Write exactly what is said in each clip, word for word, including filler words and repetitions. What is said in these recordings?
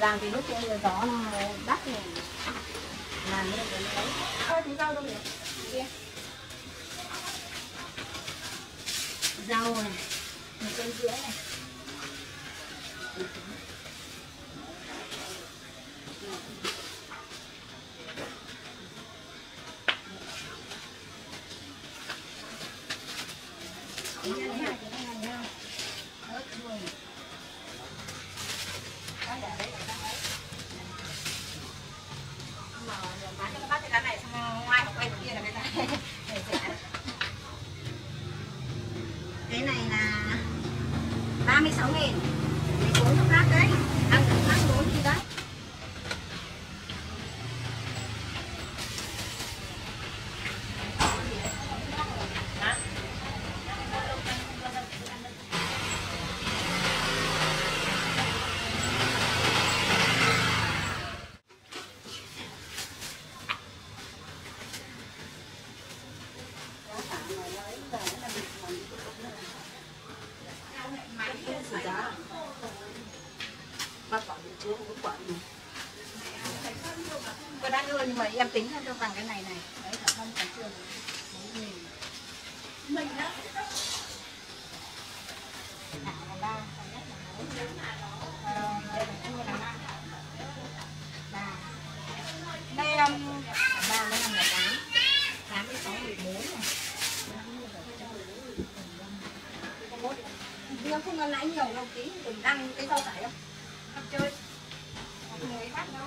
làm thì lúc gió nó đắt thì làm lên cái đấy. Ơ thì rau đâu nhỉ? Kia. Rau này, một cân rưỡi này. Cái này là ba mươi sáu nghìn, bốn trăm lát đấy, ăn được lát bốn gì đấy. Cô đã đưa nhưng mà em tính cho bằng cái này này. Đấy cả không còn chưa mình đó. Thả là ba, còn nhất là bốn. Ờ, đây là cua là năm. Ba. Đây um, ba với năm là tám. Tám với sáu mười bốn này. Em không ăn nãy nhiều đâu, tí đừng ăn cái rau cải không? Không chơi. Không người bắt đâu.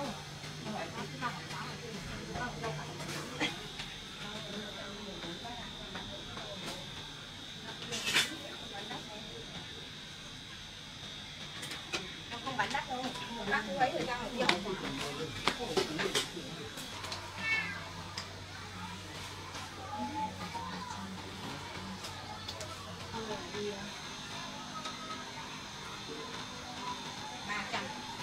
Nó không bán đắt đâu, đắt cứ ấy thời gian là tiêu. ba trăm.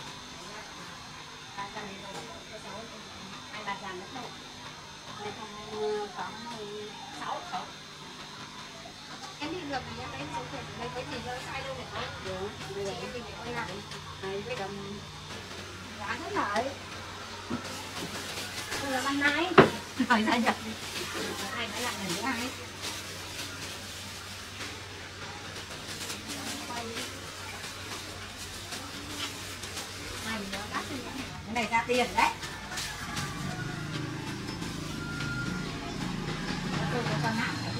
ba trăm hai ba trăm đất đâu. Đây không khoảng sáu sáu. Em đi được thì em lấy số tiền đây với gì rơi sai đâu này có. Được, bây giờ em đi để con lại. Này với đồng giá rất lợi. Đây là ban nay. Hỏi ra nhập. Ai đã lại là ai? Cái này ra tiền đấy. Tôi có con hạng đấy.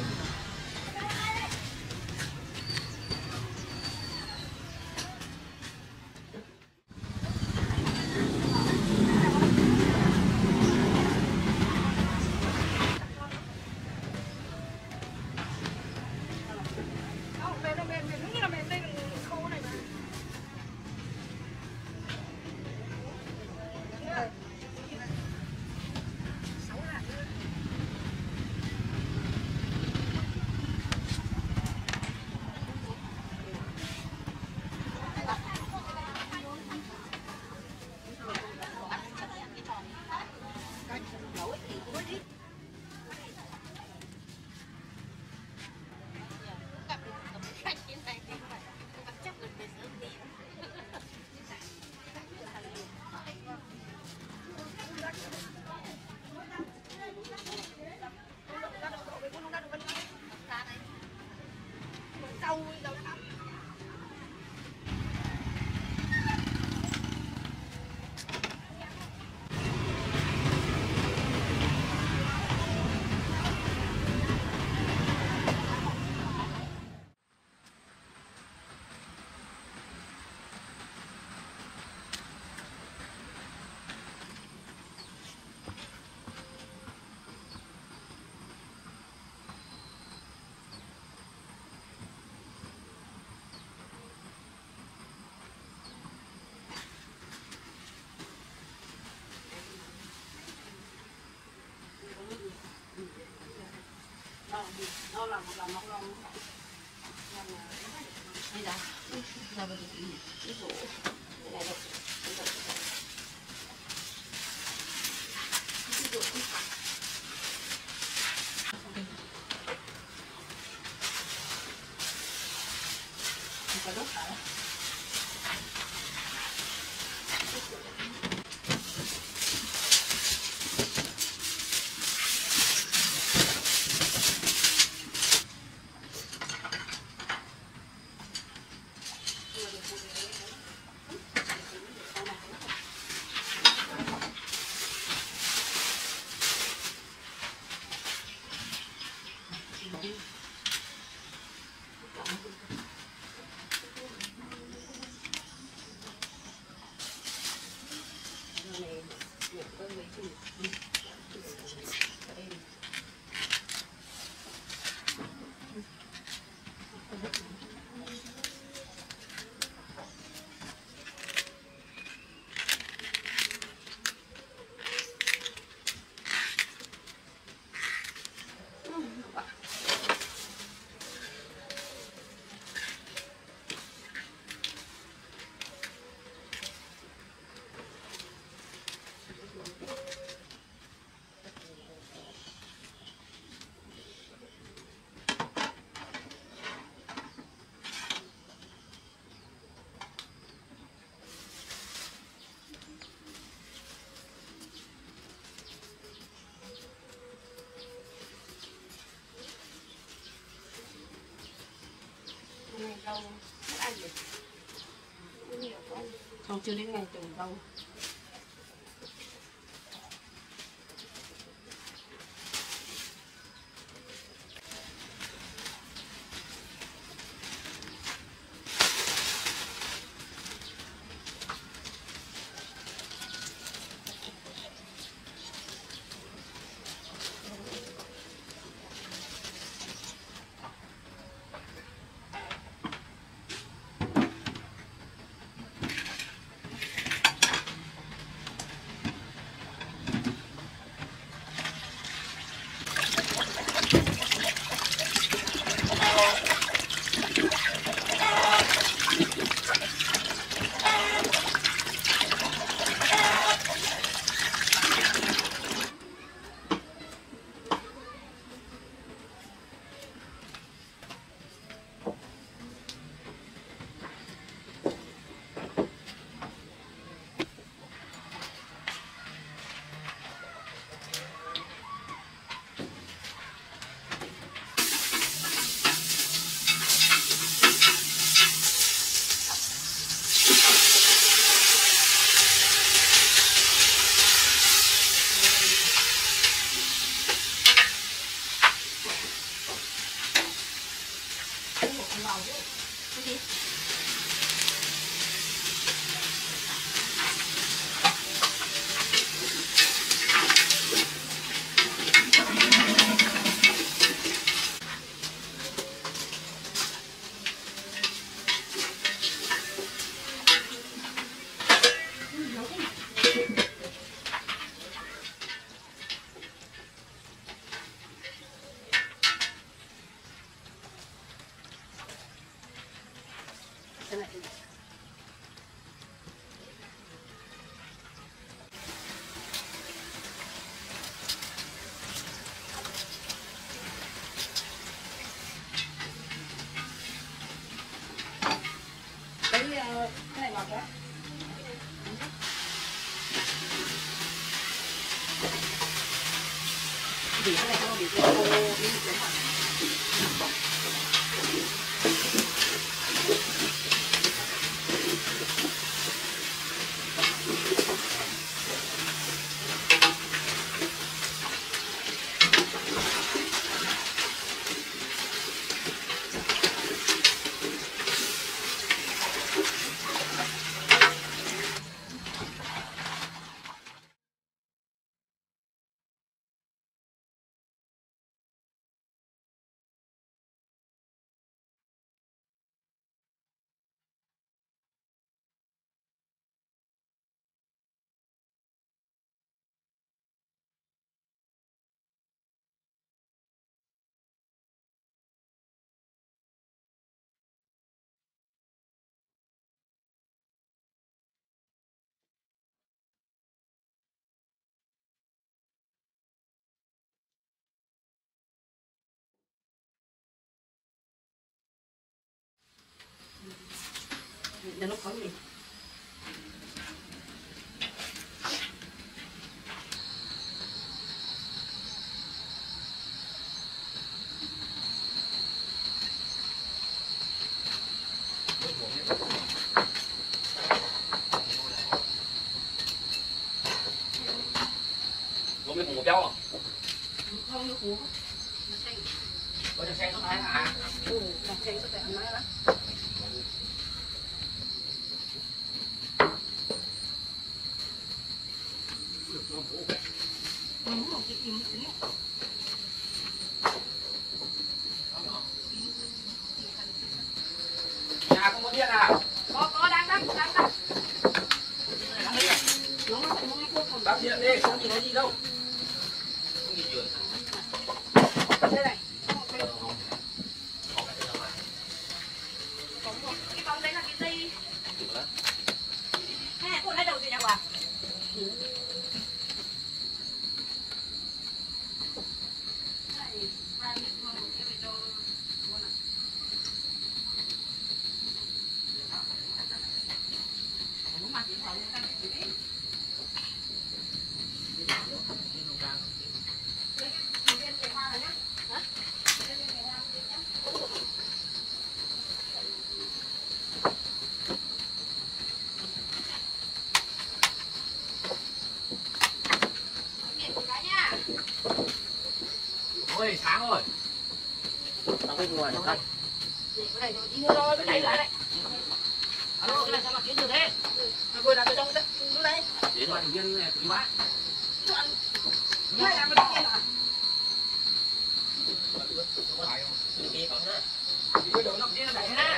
Nó là một là móc lông. Đây là ra vào cái rổ. Đây là được. Có đốt hả? Đâu mất ăn gì không, chưa đến ngày trùng đâu. Cái cái này ngọt quá. Vì cái này không bị khô đi đúng không? Để nó có gì? béo à? Không như củ. Có trà xanh nó thái hả? Ừ, trà xanh có thể ăn nói lắm. Nhà không có điện à? Có có đang đang đang đang. Bác điện đi, không nhìn thấy gì đâu. Không nhìn được. Đây này. Cái bóng đấy là cái dây. Hai con hai đầu gì nhỉ quả? Ôi, sáng rồi. Tao biết ngoài không? Cái này đi mua rồi, cái này lại này. Alo, cái này sao mà kiếm được thế? Mà vừa làm trong đấy, lúc đấy. Đến rồi, viên này quý quá. Chọn. Hai làm cái kia à? Có phải không? Đi còn ha. Đi đồ nó kia nó đẩy ha.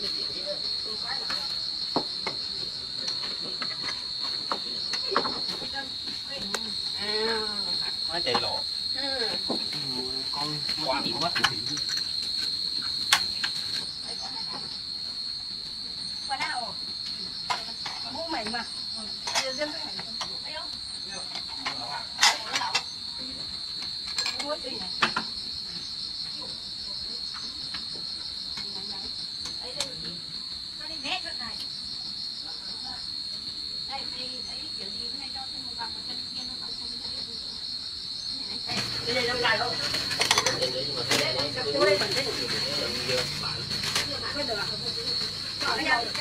Quá trời lộ. Ừ. Con quá bị quá. Qua nào? Bố mày mà. Riêng riêng cái này. Thấy không? Mua gì này? Đấy đây. Nó đi nét rất này. Đây đây đấy kiểu gì cái này cho thêm một vòng mà chân kia nó bằng không thấy. Cái này trong này không? Chỗ đây bẩn thế. Không được à? Ở đây đâu?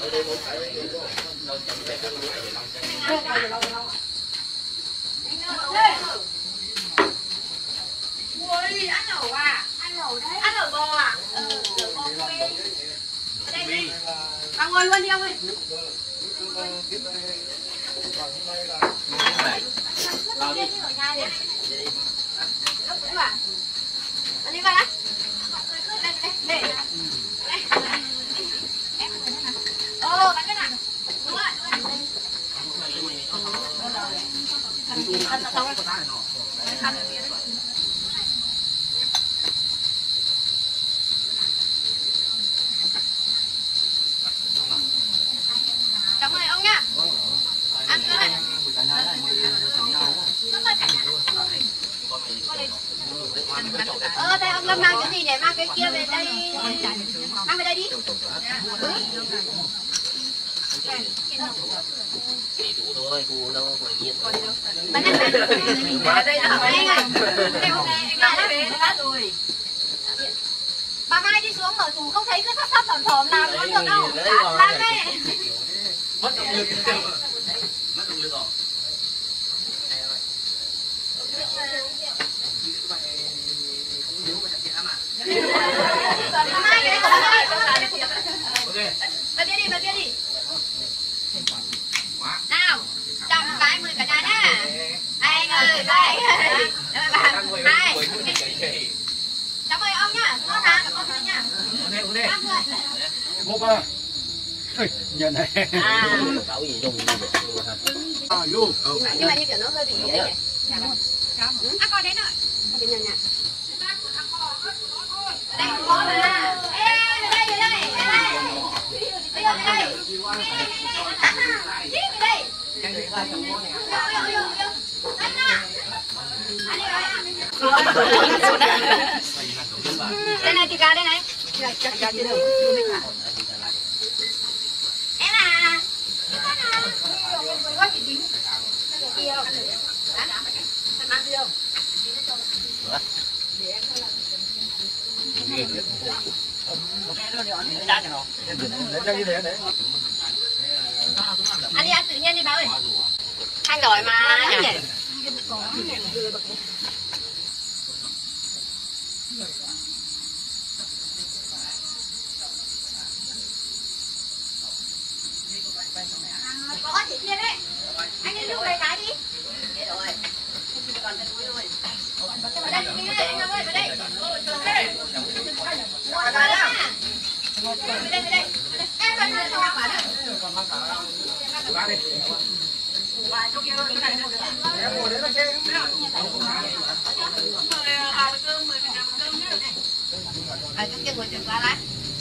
Ui, ăn lẩu à? Ăn lẩu đấy. Ăn lẩu bò à? Ừ, lẩu bò quê. Ở đây đi. Bà ngồi luôn đi ông ơi. Vào đi. Ở nhà đi. Lúc đấy bà. Ở đi bà đã. Đây, đây, đây. Ờ, bán cái nào? Đúng rồi. Ăn là xong rồi. Ăn kia đấy. Cảm ơn ông nhá. Ăn nữa này. Ờ, đây ông Lâm mang cái gì nhỉ? Mang cái kia về đây. Mang về đây đi. Để đủ thôi, cụ đâu còn nhiên. Bán này này. Ở đây là anh ơi. Đây hôm nay anh lại về đã rồi. Bà Mai đi xuống mở tủ không thấy cứ thấp thấp thỏm thỏm làm có được đâu. Làm đây. Mất động lực. Mất động lực rồi. Bà Mai cái này của bà ơi. Bà kia đi, bà kia đi. Nào, chọn cái mời cả nhà nhá. Anh ơi, anh ơi. Hai. Cảm ơn ông nhá. Ngon hả? Cảm ơn nhá. Uống đi, uống đi. Một à. Nhận này. À. Bảo gì dùng đi được luôn ha. À, luôn. Nhưng mà như kiểu nó hơi bị ấy nhỉ. À, coi đến rồi. Đến nhà nhà. Đây có mà. Ê, về đây, về đây, về đây. Bây giờ về đây. Đi về đây. Vô, vô, vô, vô. Anh à. Anh đi rồi. Đây này, thịt gà đây này. Chắc gà trên đâu. Em à. Con à. Có chị dính. Đi không? Hả? Ăn ăn đi không? Để em thôi làm. Ăn đi ăn tự nhiên đi bà ơi. Anh giỏi mà. Có chị Thiên đấy. Anh đi lấy cái đi. Thế rồi. Còn cái túi thôi. Vào đây chị ơi, anh ơi, vào đây. Vào đây nha. Vào đây, vào đây. Em vào đây cho hoa quả nữa. Ba đi. Và chỗ kia cái này nữa. Em ngồi đấy nó xem. Mời vào cơm, mời cả cơm nữa. À chỗ kia ngồi chừng qua đấy.